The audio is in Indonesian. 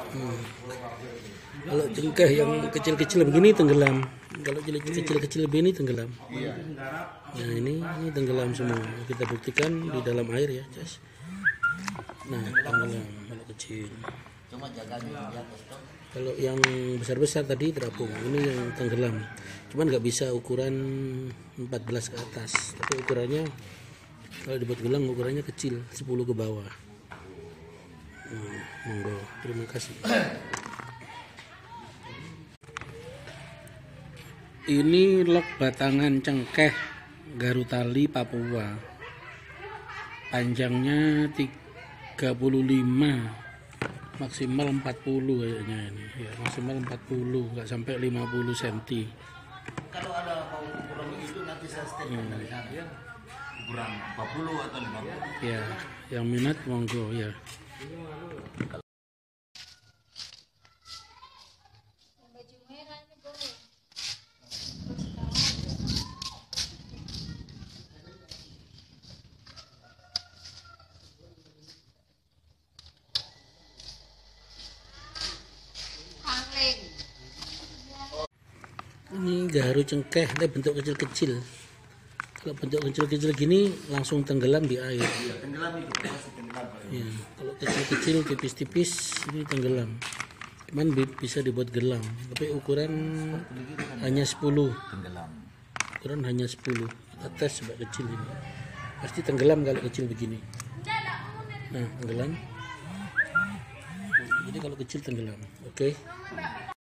Kalau cengkeh yang kecil-kecil begini tenggelam. Kalau kecil-kecil begini tenggelam. Nah ini tenggelam semua. Kita buktikan di dalam air ya, guys. Nah tenggelam kalau kecil. Kalau yang besar-besar tadi terapung. Ini yang tenggelam. Cuman nggak bisa ukuran 14 ke atas. Tapi ukurannya kalau dibuat gelang ukurannya kecil, 10 ke bawah. Monggo, terima kasih. Ini log batangan cengkeh Garutali Papua. Panjangnya 35, maksimal 40 kayaknya ini. Ya, maksimal 40, nggak sampai 50 cm. Kalau ada mau kurang itu nanti saya statement dari sana ya. Ukuran 40 atau 50. Ya, yang minat monggo ya. Ini gaharu cengkeh, tapi bentuk kecil-kecil. Kalau bentuk kecil-kecil gini langsung tenggelam di air. Iya, tenggelam itu pasti tenggelam. Ya, kalau kecil-kecil tipis-tipis ini tenggelam. Cuman bisa dibuat gelang, tapi ukuran hanya 10. Tenggelam. Ukuran hanya 10. Kita tes coba kecil ini. Pasti tenggelam kalau kecil begini. Nah, tenggelam. Jadi kalau kecil tenggelam. Oke.